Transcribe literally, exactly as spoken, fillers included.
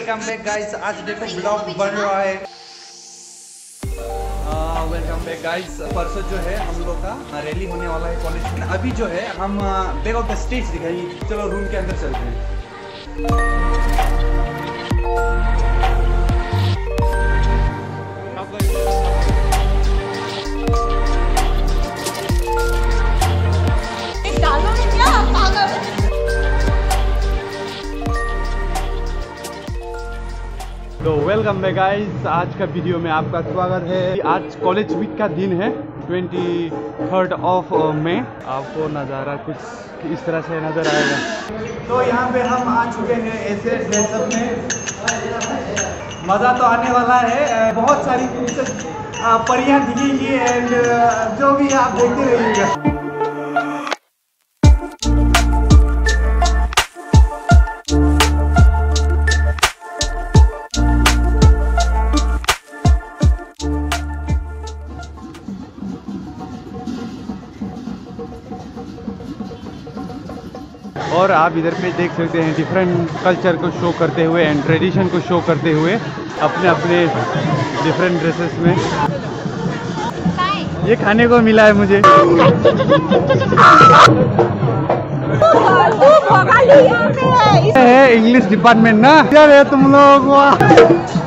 Welcome back guys. आज देखो blog बन रहा है। Welcome back guys. परसों जो है हम लोग का रैली होने वाला है कॉलेज में। अभी जो है हम बैक ऑफ द स्टेज दिखाएंगे। चलो रूम के अंदर चलते हैं। तो वेलकम बैक गाइस। आज का वीडियो में आपका स्वागत है। आज कॉलेज वीक का दिन है, ट्वेंटी थर्ड ऑफ मई। आपको नज़ारा कुछ इस तरह से नज़र आएगा। तो यहाँ पे हम आ चुके हैं ऐसे ड्रेसअप में। मज़ा तो आने वाला है। बहुत सारी परियां दिखेंगी एंड जो भी आप देखते रहिएगा। और आप इधर पे देख सकते हैं डिफरेंट कल्चर को शो करते हुए एंड ट्रेडिशन को शो करते हुए अपने अपने डिफरेंट ड्रेसेस में। ये खाने को मिला है मुझे। है इंग्लिश डिपार्टमेंट ना। क्या है तुम लोग?